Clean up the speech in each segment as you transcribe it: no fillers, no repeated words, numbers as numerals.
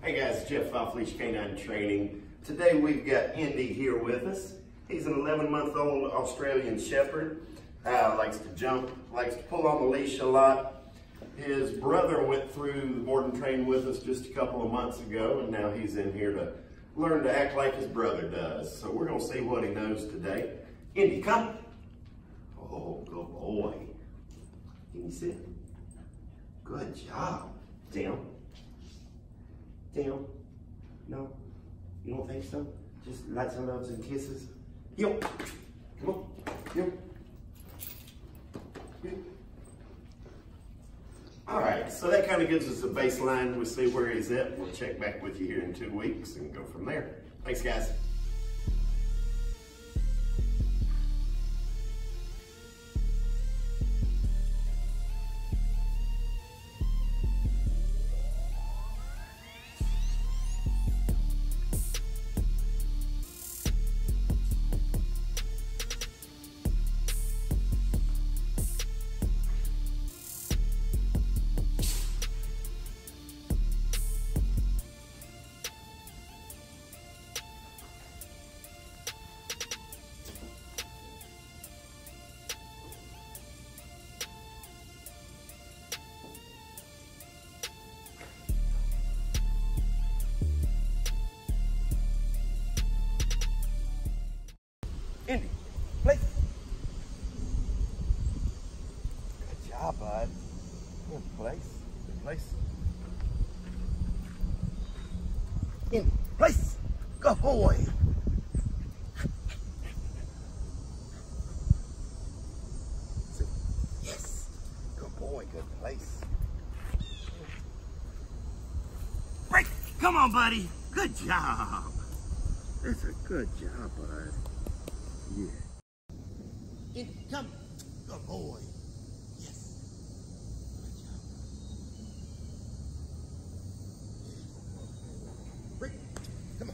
Hey guys, Jeff off Leash K9 Training. Today we've got Indy here with us. He's an 11-month-old Australian Shepherd. Likes to jump, likes to pull on the leash a lot. His brother went through the board and train with us just a couple of months ago, and now he's in here to learn to act like his brother does. So we're gonna see what he knows today. Indy, come. Oh, good boy. Can you sit? Good job. Down. Down. No? You don't think so? Just lots of loves and kisses? Yo. Come on. Yo. Yo. All right, so that kind of gives us a baseline. We'll see where he's at. We'll check back with you here in 2 weeks and go from there. Thanks, guys. Indy, place. Good job, bud. Good place. Good place. Indy, place. Good boy. Yes. Good boy. Good place. Break. Come on, buddy. Good job. That's a good job, bud. Yeah. Indy, come. Good boy. Yes. Good job. Break. Come on.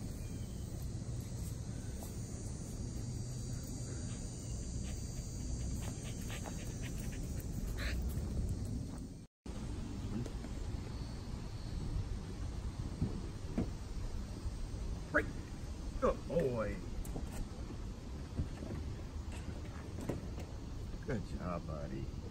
Break. Good boy. Good job, buddy.